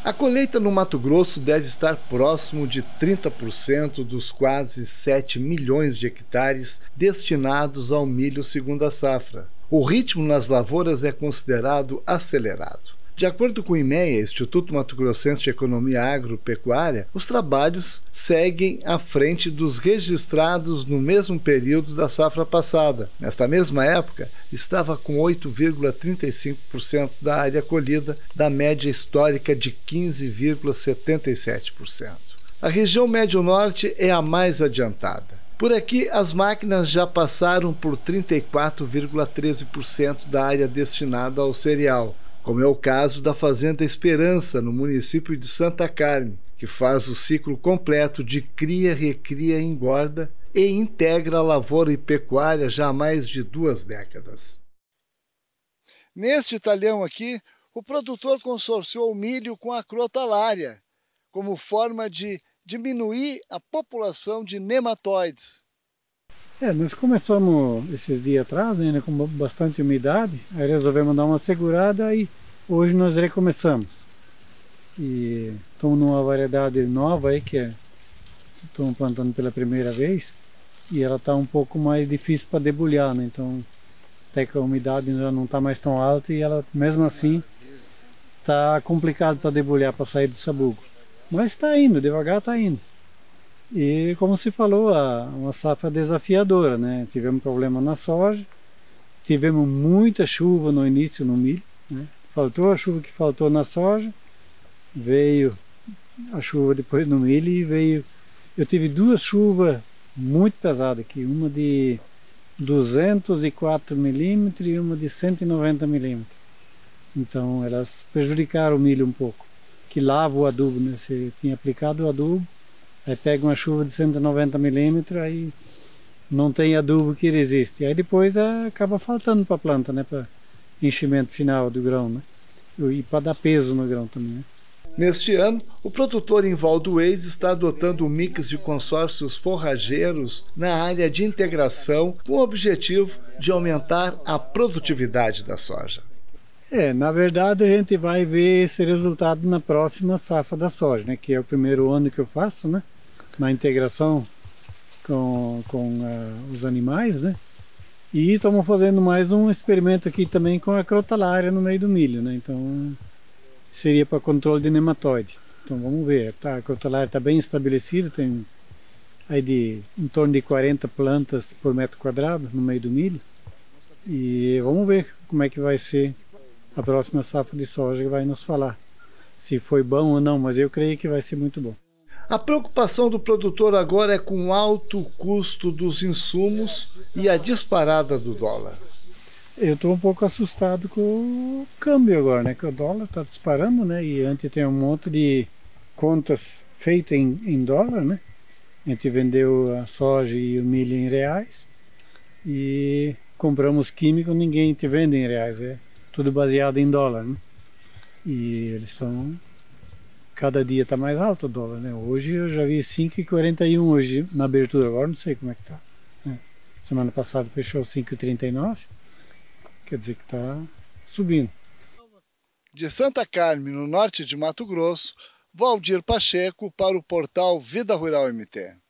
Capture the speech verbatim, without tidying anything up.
A colheita no Mato Grosso deve estar próximo de trinta por cento dos quase sete milhões de hectares destinados ao milho segunda safra. O ritmo nas lavouras é considerado acelerado. De acordo com o IMEA, Instituto Mato Grossense de Economia Agropecuária, os trabalhos seguem à frente dos registrados no mesmo período da safra passada. Nesta mesma época, estava com oito vírgula trinta e cinco por cento da área colhida, da média histórica de quinze vírgula setenta e sete por cento. A região Médio-Norte é a mais adiantada. Por aqui, as máquinas já passaram por trinta e quatro vírgula treze por cento da área destinada ao cereal, como é o caso da Fazenda Esperança, no município de Santa Carme, que faz o ciclo completo de cria, recria e engorda e integra a lavoura e pecuária já há mais de duas décadas. Neste talhão aqui, o produtor consorciou o milho com a crotalária, como forma de diminuir a população de nematóides. É, nós começamos esses dias atrás, né, com bastante umidade, aí resolvemos dar uma segurada e hoje nós recomeçamos. E estamos numa variedade nova aí, que é, estamos plantando pela primeira vez, e ela está um pouco mais difícil para debulhar, né, então até que a umidade já não está mais tão alta e ela, mesmo assim, está complicado para debulhar, para sair do sabugo. Mas está indo, devagar está indo. E como se falou, uma safra desafiadora, né? Tivemos problema na soja, tivemos muita chuva no início no milho, né? Faltou a chuva que faltou na soja, veio a chuva depois no milho e veio... Eu tive duas chuvas muito pesadas aqui, uma de duzentos e quatro milímetros e uma de cento e noventa milímetros. Então elas prejudicaram o milho um pouco, que lava o adubo, né? Você tinha aplicado o adubo, aí pega uma chuva de cento e noventa milímetros, aí não tem adubo que resiste. Aí depois é, acaba faltando para a planta, né? Para enchimento final do grão, né? E para dar peso no grão também, né? Neste ano, o produtor em Valdoês está adotando um mix de consórcios forrageiros na área de integração com o objetivo de aumentar a produtividade da soja. É, na verdade a gente vai ver esse resultado na próxima safra da soja, né? Que é o primeiro ano que eu faço, né? Na integração com, com uh, os animais, né? E estamos fazendo mais um experimento aqui também com a crotalária no meio do milho, né? Então seria para controle de nematóide. Então vamos ver, tá? A crotalária está bem estabelecida, tem aí de em torno de quarenta plantas por metro quadrado no meio do milho. E vamos ver como é que vai ser a próxima safra de soja, que vai nos falar se foi bom ou não, mas eu creio que vai ser muito bom. A preocupação do produtor agora é com o alto custo dos insumos e a disparada do dólar. Eu estou um pouco assustado com o câmbio agora, né? Que o dólar está disparando, né? E antes tem um monte de contas feitas em, em dólar, né? A gente vendeu a soja e o milho em reais e compramos químico, ninguém te vende em reais, é tudo baseado em dólar, né? E eles estão... Cada dia está mais alto o dólar, né? Hoje eu já vi cinco e quarenta e um hoje na abertura, agora não sei como é que está, né? Semana passada fechou cinco e trinta e nove, quer dizer que está subindo. De Santa Carme, no norte de Mato Grosso, Valdir Pacheco para o portal Vida Rural M T.